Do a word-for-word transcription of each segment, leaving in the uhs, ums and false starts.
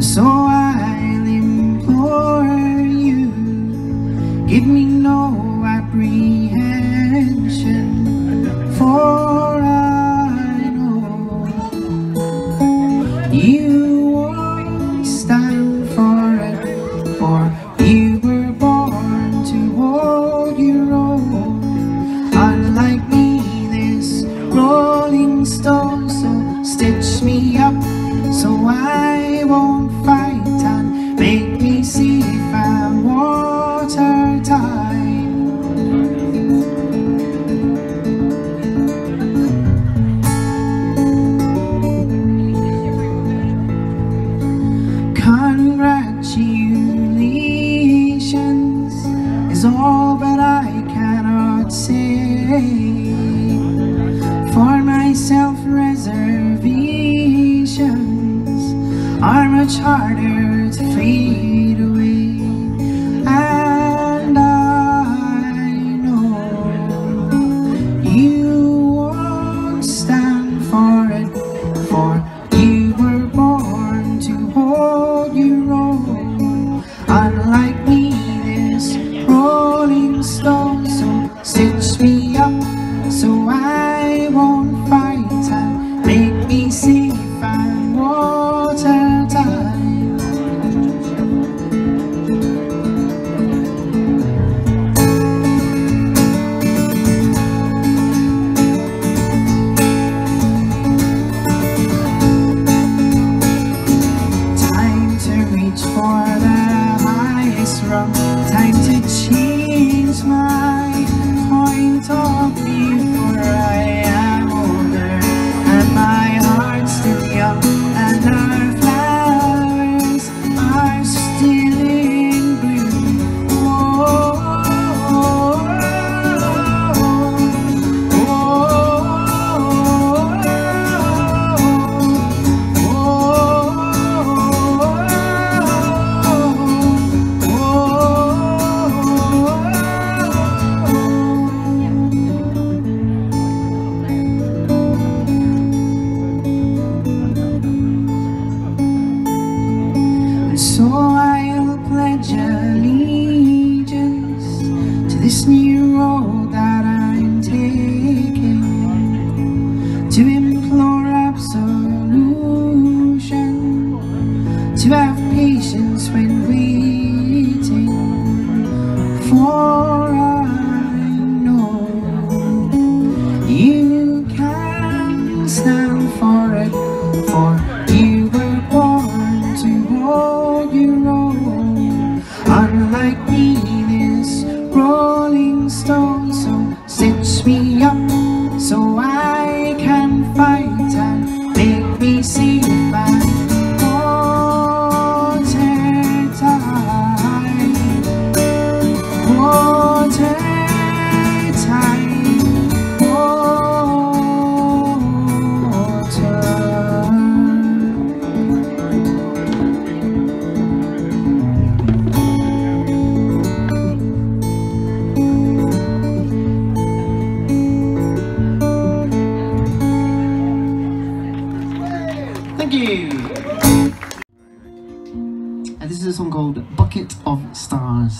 So I'll implore you, give me no apprehension, for I know you won't stand for it, for you were born to hold your own. Unlike me, this rolling stone, so stitch me up so I won't fight, and make me see if I'm watertight. Congratulations is all but I cannot say. For myself, reservations are much harder to fade away, and I know you won't stand for it, for you were born to hold your own. Unlike me, this rolling stone, so stitch me up so I won't fight, and make me see if I'm watertight. Time to reach for the highest rung, time to change my point of view, for I am older and my heart's still young, and our flowers are still in bloom. Oh, oh, oh, so I'll pledge allegiance to this new road that I'm taking, to implore absolution, to have patience when waiting, for I know you can stand for it, for you were born to hold your own. Unlike me, this rolling stone, so stitch me up so I can fight, and make me see if I'm watertight, watertight, water. Thank you. And this is a song called Bucket of Stars.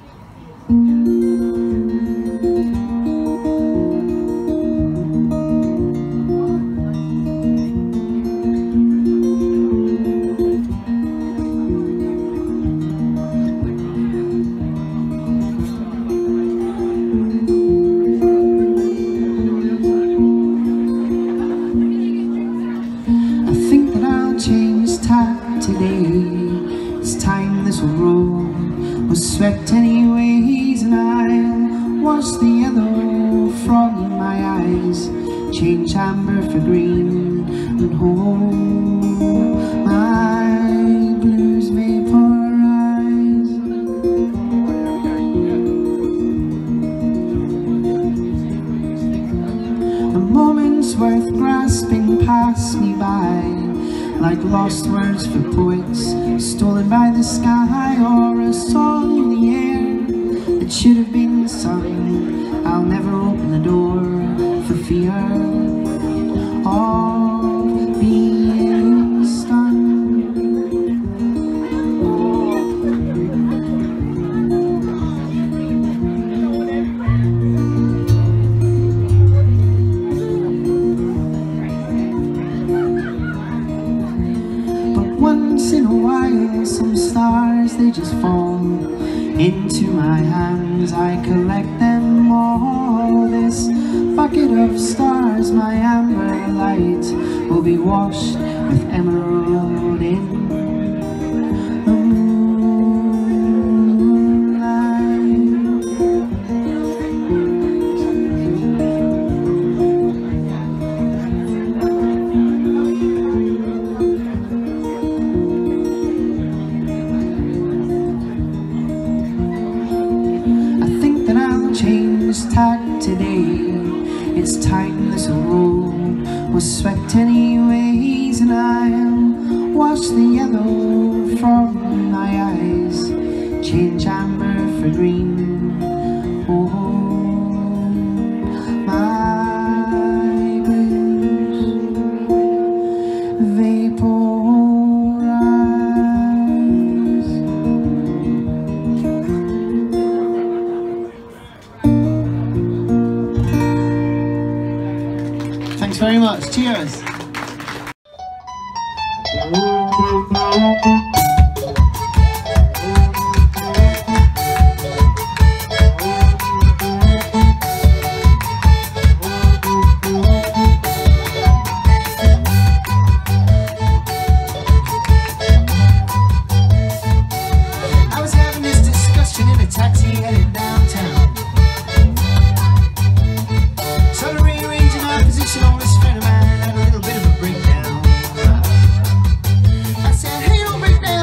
It's time this road was swept anyways, and I'll wash the yellow from my eyes, change amber for green, and hold my blues vaporize. A moment's worth grasping passed me by, like lost words for poets, stolen by the sky, or a song in the air that should have been sung. I'll never open the door for fear of being stung. they just fall into my hands. I collect them all. This bucket of stars, my amber light, will be washed with emerald in the moonlight. I think that I'll change this tag today. It's time this road was swept anyways, and I'll wash the yellow from my eyes, change amber for green. Oh, my blues vaporize. Thanks very much. Cheers. I was having this discussion in a taxi headed downtown. Sort of rearranging my position on this friend of mine, had a little bit of a breakdown. I said, hey, don't break down.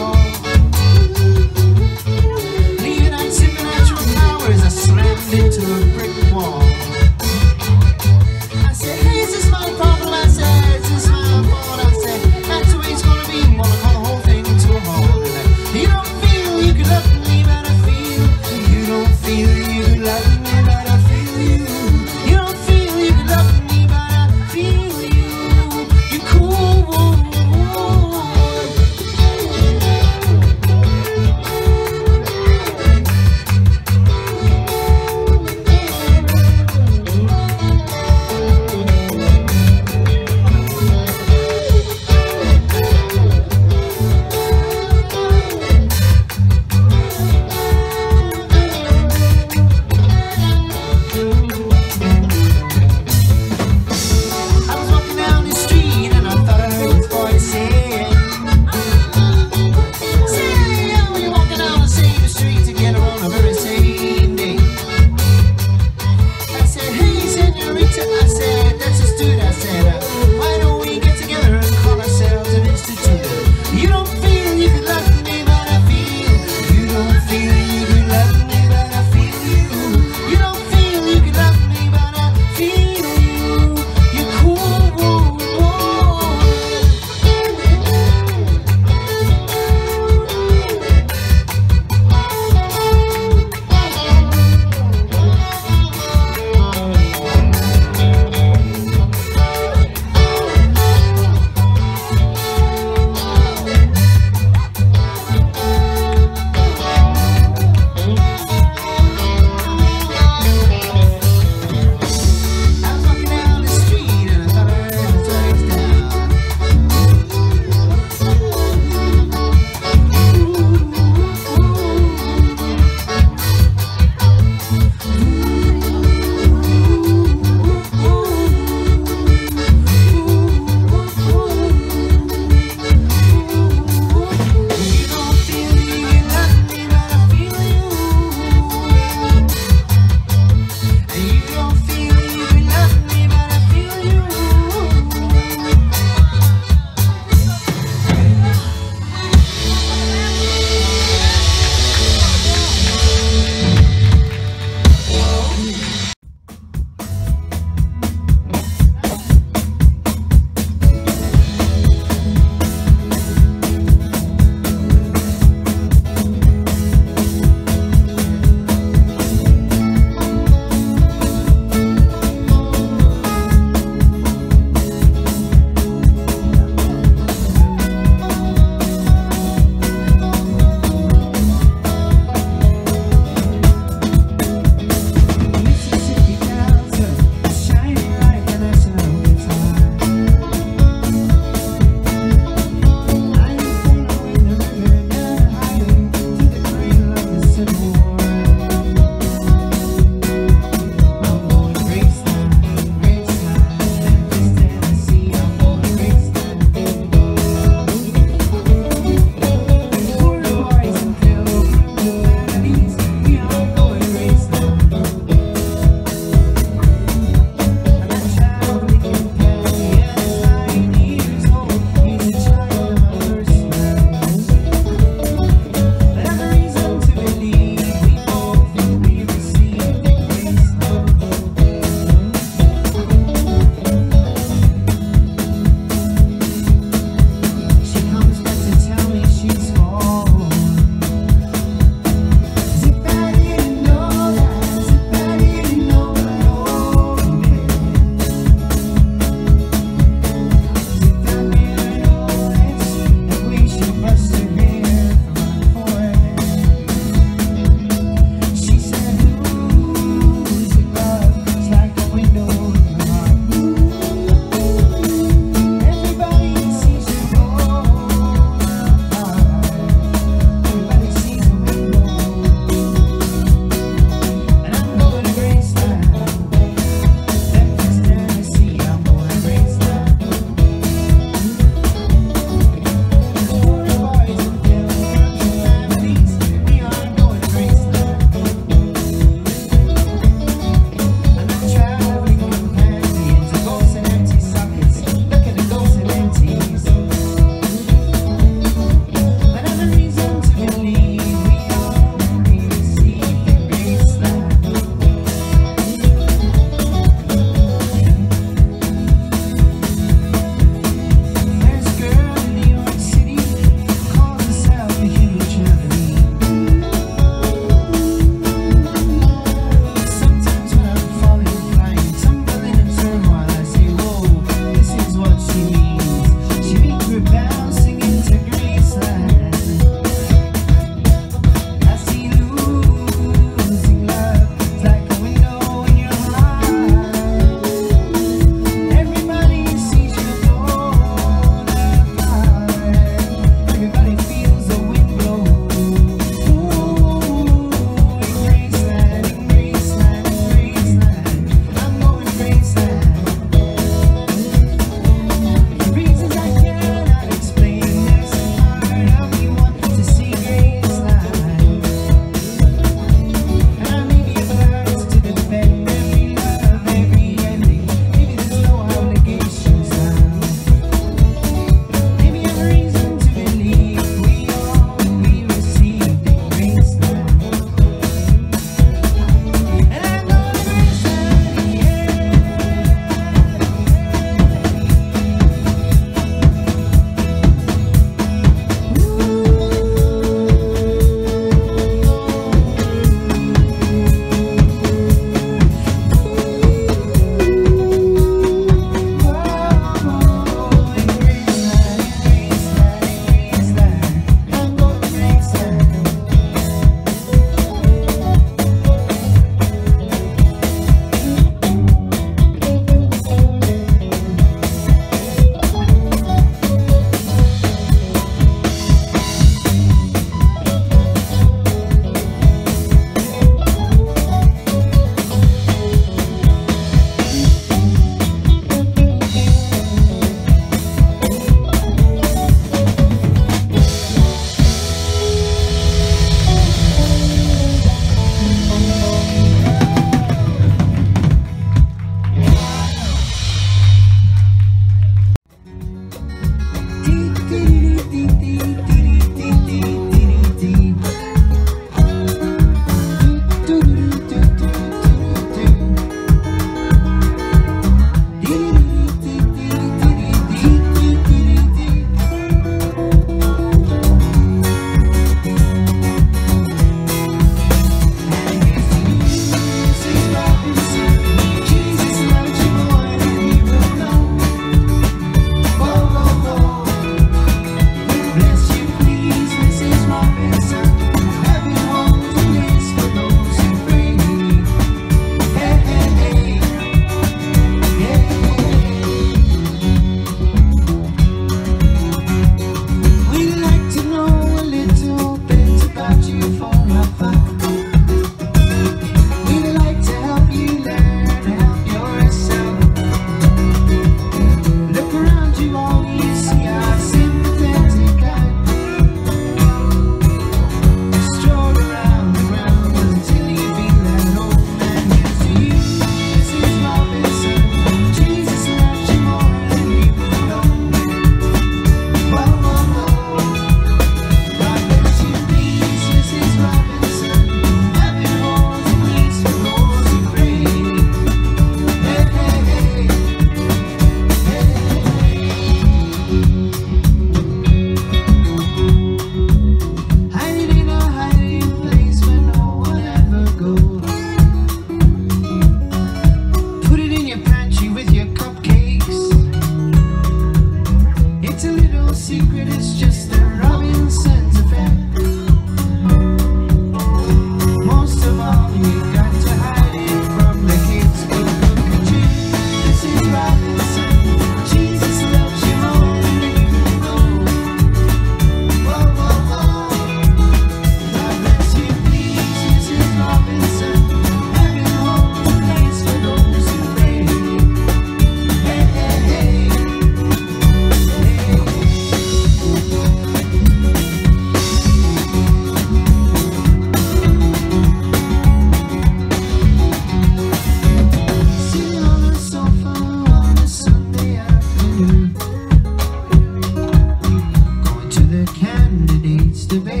the candidates debate.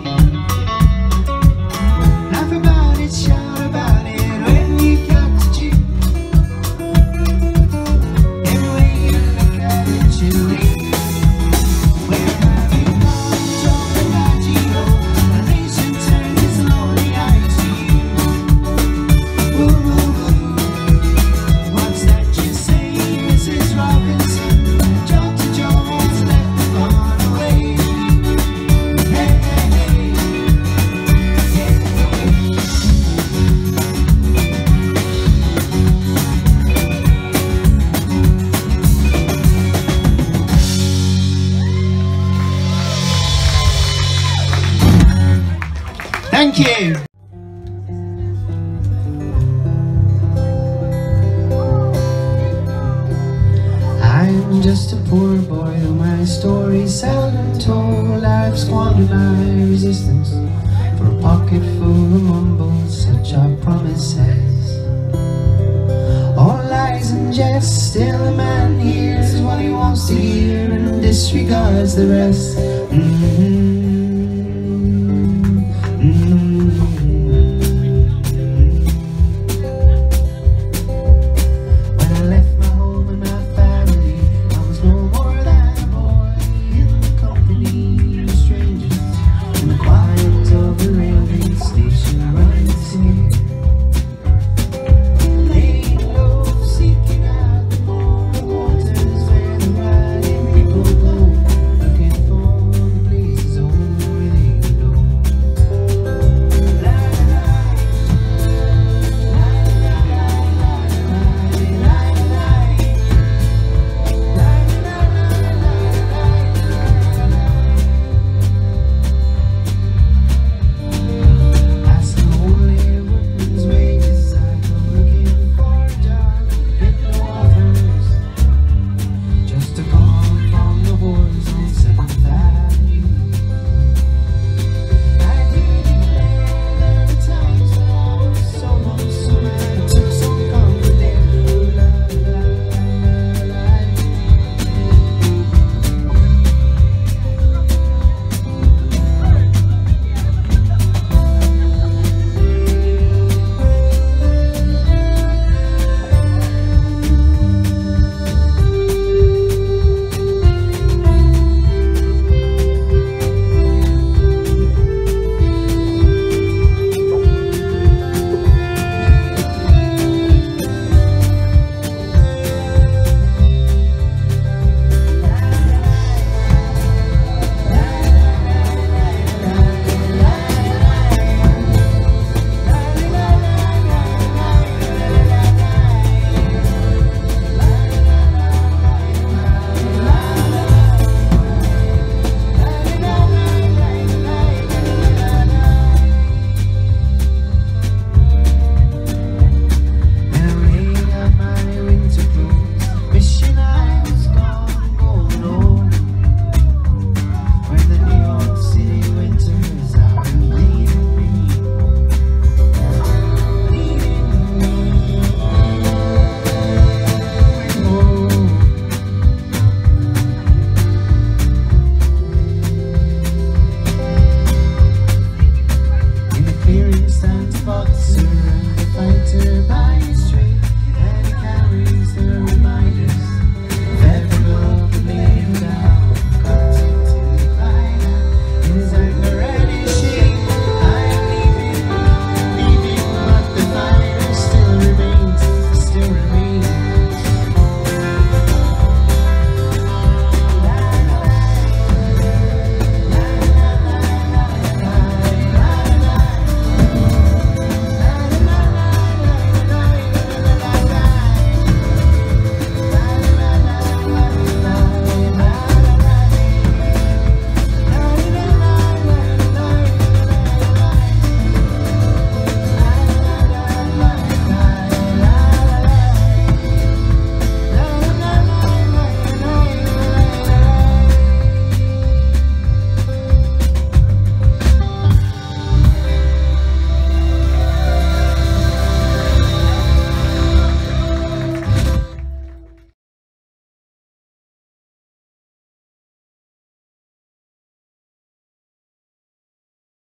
Laugh about it, shout about it when you got to choose. Every way you look at it, you leave. Where have you gone? Told about you. The nation turned its lonely eyes to you. Woo, woo, woo. What's that you say, Missus Robinson? Joe to Joe has left the barn away. Hey, hey, hey. Hey, thank you. I'm just a poor boy, though my story's seldom told. I've squandered my resistance for a pocket full of mumbles, such are promises. All lies and jest, still a man hears what he wants to hear and disregards the rest. And